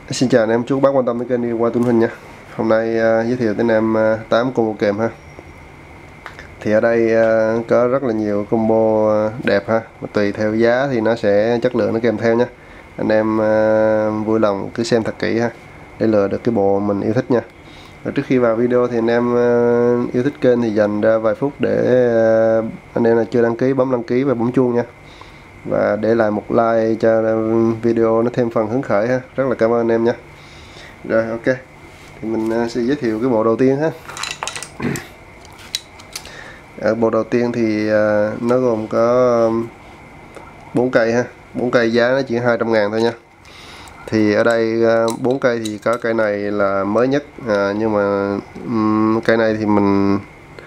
Xin chào anh em, chú bác quan tâm đến kênh Đi Qua Tuấn Huynh nha. Hôm nay giới thiệu tới anh em 8 combo kèm ha. Thì ở đây có rất là nhiều combo đẹp ha. Tùy theo giá thì nó sẽ chất lượng nó kèm theo nha. Anh em vui lòng cứ xem thật kỹ ha, để lựa được cái bộ mình yêu thích nha. Và trước khi vào video thì anh em yêu thích kênh thì dành ra vài phút để anh em là chưa đăng ký bấm đăng ký và bấm chuông nha. Và để lại một like cho video nó thêm phần hứng khởi ha. Rất là cảm ơn anh em nha. Rồi ok, thì mình sẽ giới thiệu cái bộ đầu tiên ha. Ở bộ đầu tiên thì nó gồm có 4 cây ha. 4 cây giá nó chỉ 200.000 thôi nha. Thì ở đây 4 cây thì có cây này là mới nhất, nhưng mà cây này thì mình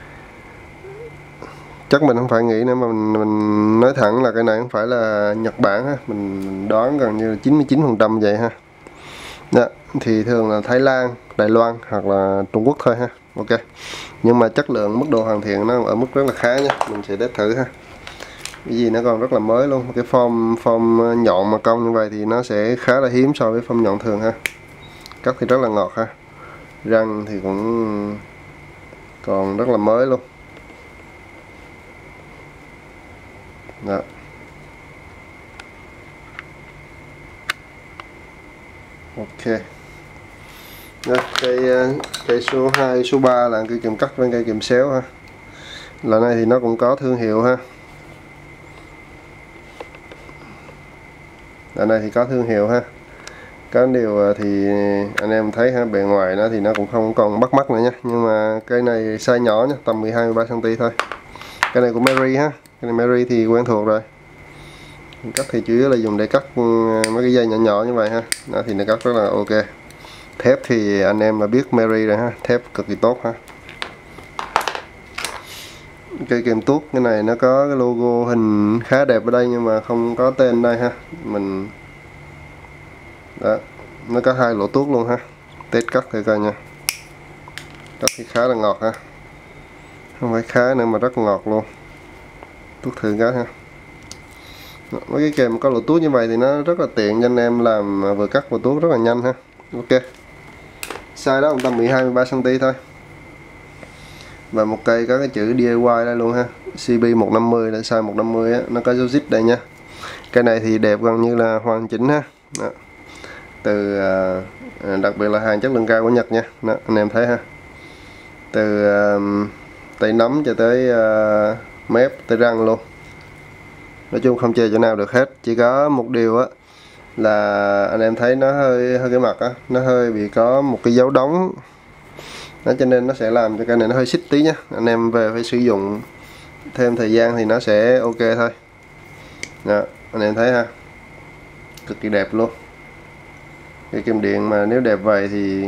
chắc mình không phải nghĩ nữa, mà mình nói thẳng là cây này không phải là Nhật Bản ha. Mình đoán gần như là 99% vậy ha. Đó, thì thường là Thái Lan, Đài Loan hoặc là Trung Quốc thôi ha. Ok, nhưng mà chất lượng mức độ hoàn thiện nó ở mức rất là khá nha. Mình sẽ test thử ha. Cái gì nó còn rất là mới luôn. Cái form nhọn mà cong như vậy thì nó sẽ khá là hiếm so với form nhọn thường ha. Cắt thì rất là ngọt ha. Răng thì cũng còn rất là mới luôn. Đó. Ok. Đó, cây số 2, số 3 là cây kìm cắt với cây kìm xéo ha. Loại này thì nó cũng có thương hiệu ha. Loại này thì có thương hiệu ha. Có điều thì anh em thấy ha, bề ngoài nó thì nó cũng không còn bắt mắt nữa nha. Nhưng mà cây này size nhỏ nha, tầm 12-13 cm thôi. Cây này của Mary ha. Cây này Mary thì quen thuộc rồi. Cắt thì chủ yếu là dùng để cắt mấy cái dây nhỏ nhỏ như vậy ha. Đó thì nó cắt rất là ok. Thép thì anh em là biết Mary rồi ha, thép cực kỳ tốt ha. Cây kìm tuốt cái này nó có cái logo hình khá đẹp ở đây nhưng mà không có tên đây ha. Mình đó, nó có 2 lỗ tuốt luôn ha. Test cắt thử coi nha. Cắt thì khá là ngọt ha, không phải khá nữa mà rất ngọt luôn. Tuốt thử cái ha. Mấy cái kèm có lỗ tuốt như vậy thì nó rất là tiện cho anh em làm vừa cắt vừa tuốt rất là nhanh ha. Ok, size đó cũng tầm 12-13 cm thôi. Và một cây có cái chữ DIY đây luôn ha, CB150 là size 150 á, nó có dấu zip đây nha. Cây này thì đẹp gần như là hoàn chỉnh ha. Đó. Từ đặc biệt là hàng chất lượng cao của Nhật nha. Đó, anh em thấy ha, từ tay nắm cho tới mép tới răng luôn. Nói chung không chê chỗ nào được hết, chỉ có một điều á là anh em thấy nó hơi cái mặt á, nó hơi bị có một cái dấu đóng đó, cho nên nó sẽ làm cho cây này nó hơi xích tí nhá. Anh em về phải sử dụng thêm thời gian thì nó sẽ ok thôi. Đó, anh em thấy ha, cực kỳ đẹp luôn. Cái kim điện mà nếu đẹp vậy thì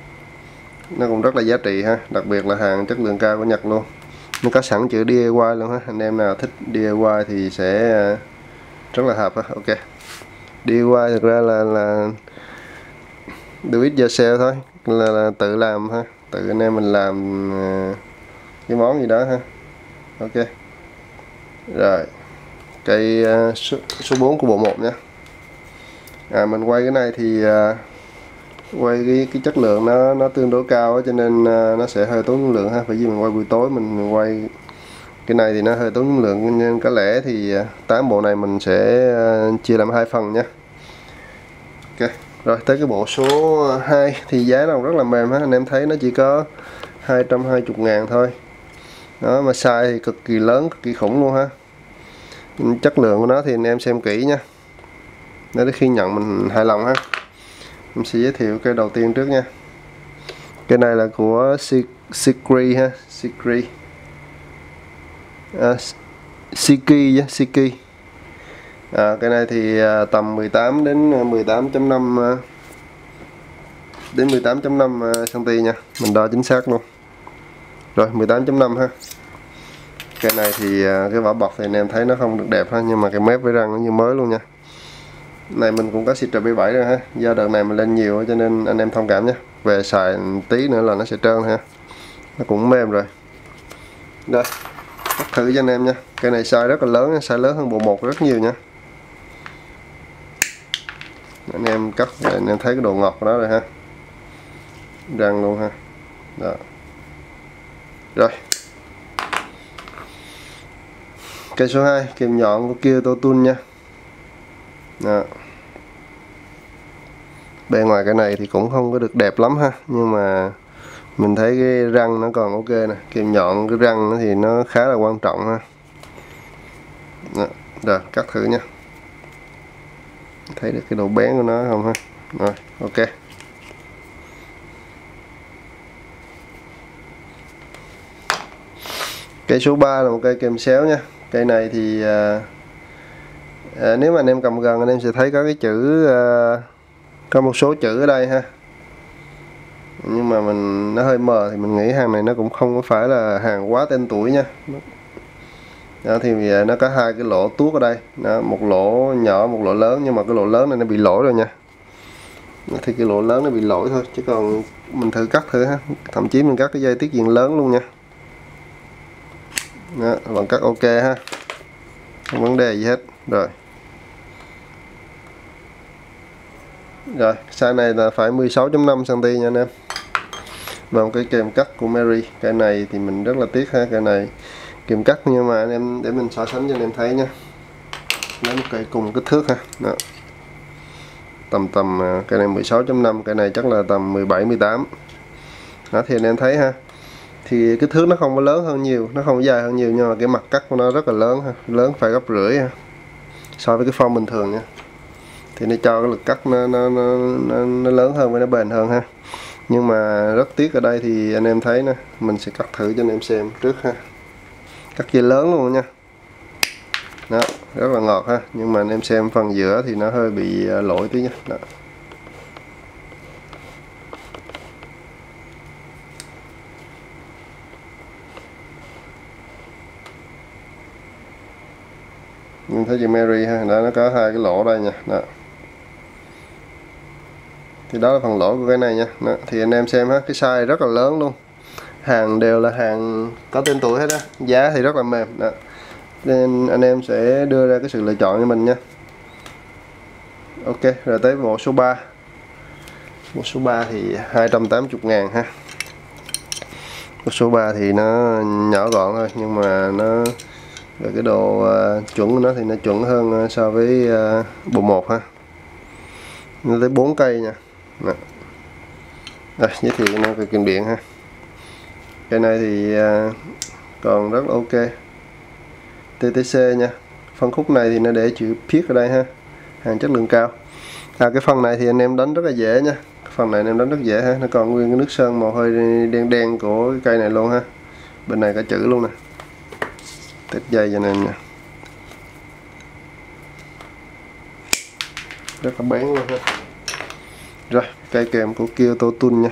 nó cũng rất là giá trị ha, đặc biệt là hàng chất lượng cao của Nhật luôn. Nó có sẵn chữ DIY luôn ha, anh em nào thích DIY thì sẽ rất là hợp ha. Ok, DIY thực ra là do it yourself thôi, là tự làm ha, tự anh em mình làm cái món gì đó ha. Ok, rồi cây số 4 của bộ 1 nha. Mình quay cái này thì quay cái chất lượng nó tương đối cao cho nên nó sẽ hơi tốn năng lượng ha. Bởi vì mình quay buổi tối, mình quay cái này thì nó hơi tốn năng lượng, nên có lẽ thì 8 bộ này mình sẽ chia làm 2 phần nha. Ok, rồi tới cái bộ số 2 thì giá nó rất là mềm ha. Anh em thấy nó chỉ có 220.000 thôi. Đó, mà size thì cực kỳ lớn, cực kỳ khủng luôn ha. Chất lượng của nó thì anh em xem kỹ nha, để khi nhận mình hài lòng ha. Mình sẽ giới thiệu cái đầu tiên trước nha. Cái này là của Sikri ha, Sikri, Siki. Cái này thì tầm 18 đến 18.5 đến 18.5 cm nha. Mình đo chính xác luôn. Rồi 18.5 ha. Cái này thì cái vỏ bọc thì anh em thấy nó không được đẹp ha, nhưng mà cái mép với răng nó như mới luôn nha. Này mình cũng có xịt RB7 rồi ha, do đợt này mình lên nhiều cho nên anh em thông cảm nhé. Về xài tí nữa là nó sẽ trơn ha, nó cũng mềm rồi. Đây, cắt thử cho anh em nha. Cái này size rất là lớn, size lớn hơn bộ 1 rất nhiều nha. Anh em cắt rồi anh em thấy cái độ ngọt của nó rồi ha, răng luôn ha. Đó. Rồi cây số 2 kìm nhọn của Kyoto Tool nha. Đó. Bề ngoài cái này thì cũng không có được đẹp lắm ha, nhưng mà mình thấy cái răng nó còn ok nè, kìm nhọn cái răng thì nó khá là quan trọng ha. Đó. Rồi cắt thử nha, thấy được cái độ bén của nó không ha. Rồi ok. Cây số 3 là một cây kèm xéo nha. Cây này thì nếu mà anh em cầm gần anh em sẽ thấy có cái chữ có một số chữ ở đây ha, nhưng mà nó hơi mờ thì mình nghĩ hàng này nó cũng không có phải là hàng quá tên tuổi nha. Đó, thì nó có hai cái lỗ tuốt ở đây. Đó, một lỗ nhỏ một lỗ lớn, nhưng mà cái lỗ lớn này nó bị lỗi rồi nha. Thì cái lỗ lớn nó bị lỗi thôi, chứ còn mình thử cắt thử ha, thậm chí mình cắt cái dây tiết diện lớn luôn nha. Đó, vẫn cắt ok ha, không vấn đề gì hết. Rồi size này là phải 16.5 cm nha anh em. Và một cái kèm cắt của Mary. Cái này thì mình rất là tiếc ha, cái này kèm cắt, nhưng mà anh em để mình so sánh cho anh em thấy nha. Lấy một cây cùng kích thước ha. Đó. Tầm cái này 16.5, cái này chắc là tầm 17 18. Đó thì anh em thấy ha. Thì kích thước nó không có lớn hơn nhiều, nó không dài hơn nhiều, nhưng mà cái mặt cắt của nó rất là lớn ha, lớn phải gấp rưỡi ha, so với cái form bình thường nha. Thì nó cho cái lực cắt nó lớn hơn và nó bền hơn ha. Nhưng mà rất tiếc ở đây thì anh em thấy nè, mình sẽ cắt thử cho anh em xem trước ha. Cắt dây lớn luôn nha. Đó, rất là ngọt ha, nhưng mà anh em xem phần giữa thì nó hơi bị lỗi tí nha. Đó. Mình thấy chữ Mary ha, đó nó có hai cái lỗ đây nha. Đó. Thì đó là phần lỗ của cái này nha. Đó. Thì anh em xem ha, cái size rất là lớn luôn, hàng đều là hàng có tên tuổi hết á, giá thì rất là mềm. Đó. Nên anh em sẽ đưa ra cái sự lựa chọn cho mình nha. Ok, rồi tới bộ số 3. Bộ số 3 thì 280.000 ha. Bộ số 3 thì nó nhỏ gọn thôi, nhưng mà nó về cái độ chuẩn của nó thì nó chuẩn hơn so với bộ 1 ha. Nó tới 4 cây nha. Đó. Rồi, giới thiệu nó về kìm điện ha. Cây này thì còn rất là ok, TTC nha. Phân khúc này thì nó để chữ Piet ở đây ha, hàng chất lượng cao. Cái phần này thì anh em đánh rất là dễ nha, phần này anh em đánh rất dễ ha, nó còn nguyên cái nước sơn màu hơi đen đen của cái cây này luôn ha. Bên này có chữ luôn nè, test dây cho nên nha, rất là bén luôn ha. Rồi cây kèm của Kyoto Tool nha.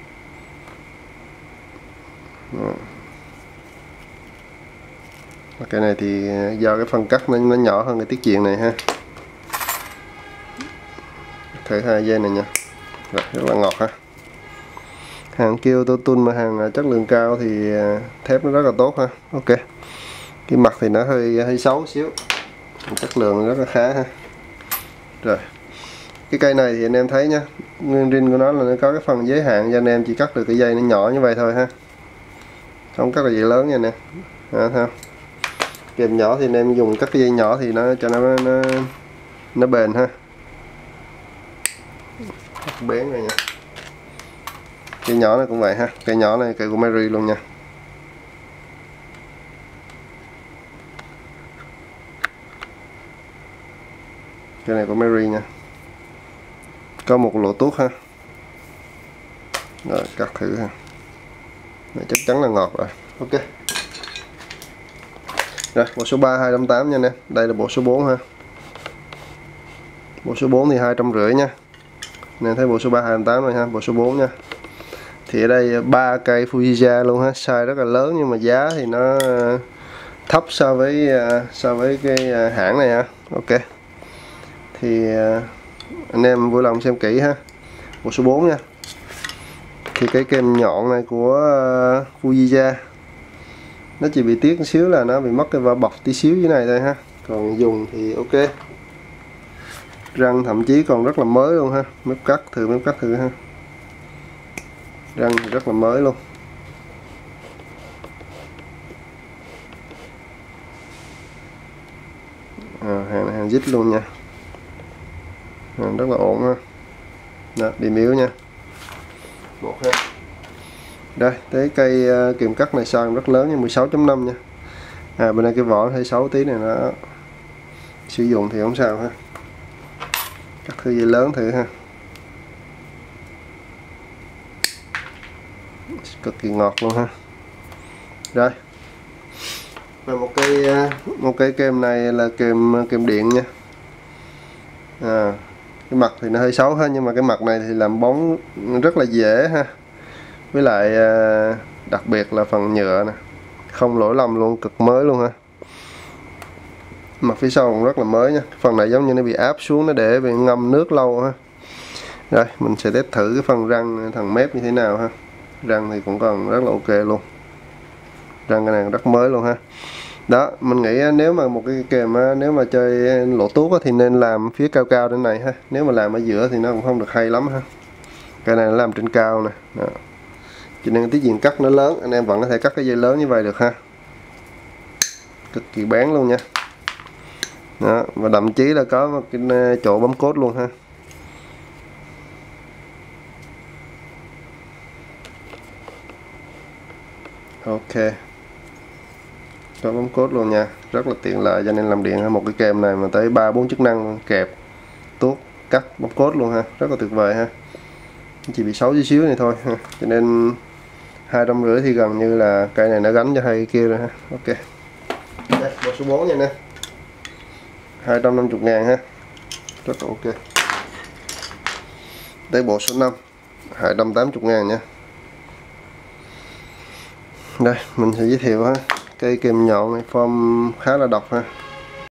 Cái này thì do cái phần cắt nó nhỏ hơn cái tiết diện này ha. Thử hai dây này nha. Rồi, rất là ngọt ha. Hàng Kyoto Tool mà hàng chất lượng cao thì thép nó rất là tốt ha. Ok. Cái mặt thì nó hơi xấu xíu, chất lượng rất là khá ha. Rồi cái cây này thì anh em thấy nha, nguyên rin của nó là nó có cái phần giới hạn cho anh em chỉ cắt được cái dây nó nhỏ như vậy thôi ha, không cắt cái dây lớn nha nè. Đó, thấy không? Kèm nhỏ thì anh em dùng cắt cái dây nhỏ thì nó cho nó bền ha, bén này nha. Cây nhỏ này cũng vậy ha, cây nhỏ này cây của Mary luôn nha. Cái này của Mary nha, có một lỗ tuốt ha. Rồi cắt thử ha, này chắc chắn là ngọt rồi. Ok. Rồi bộ số 3 280 nha anh em. Đây là bộ số 4 ha. Bộ số 4 thì 250 nha. Nên thấy bộ số 3 280 rồi ha, bộ số 4 nha. Thì ở đây 3 cây Fujiya luôn ha, size rất là lớn nhưng mà giá thì nó thấp so với cái hãng này ha. Ok. Thì anh em vui lòng xem kỹ ha. Bộ số 4 nha. Thì cái kèm nhọn này của Fujiya nó chỉ bị tiếc một xíu là nó bị mất cái vỏ bọc tí xíu dưới này thôi ha, còn dùng thì ok. Răng thậm chí còn rất là mới luôn ha, mép cắt thử ha. Răng thì rất là mới luôn. Hàng này hàng dít luôn nha, hàng rất là ổn ha. Đó, điểm yếu nha. Một ha. Đây, tới cây kìm cắt này sao rất lớn nha, 16.5 nha. Bên đây cái vỏ hơi xấu tí này, nó sử dụng thì không sao ha. Cắt thử dây lớn thử ha. Cực kỳ ngọt luôn ha. Rồi. Và một cây kềm này là kềm điện nha. Cái mặt thì nó hơi xấu ha, nhưng mà cái mặt này thì làm bóng rất là dễ ha. Với lại đặc biệt là phần nhựa nè, không lỗi lầm luôn, cực mới luôn ha. Mặt phía sau cũng rất là mới nha. Phần này giống như nó bị áp xuống, nó để bị ngâm nước lâu ha. Rồi mình sẽ test thử cái phần răng thằng mép như thế nào ha. Răng thì cũng còn rất là ok luôn, răng cái này rất mới luôn ha. Đó, mình nghĩ nếu mà một cái kềm nếu mà chơi lỗ tuốt thì nên làm phía cao cao trên này ha. Nếu mà làm ở giữa thì nó cũng không được hay lắm ha. Cái này nó làm trên cao nè. Đó. Cho nên cái tiết diện cắt nó lớn, anh em vẫn có thể cắt cái dây lớn như vậy được ha. Cực kỳ bén luôn nha. Đó, và thậm chí là có một cái chỗ bấm cốt luôn ha. Ok, có bấm cốt luôn nha, rất là tiện lợi cho nên làm điện. Một cái kềm này mà tới 3-4 chức năng, kẹp, tuốt, cắt, bấm cốt luôn ha, rất là tuyệt vời ha. Chỉ bị xấu chút xíu này thôi ha. Cho nên 250 thì gần như là cây này nó gánh cho hai kia rồi ha. Ok, đây bộ số 4 nha nè, 250.000 ha, rất là ok. Đây bộ số 5, 280.000 nha. Đây mình sẽ giới thiệu ha, cây kềm nhọn này form khá là độc ha,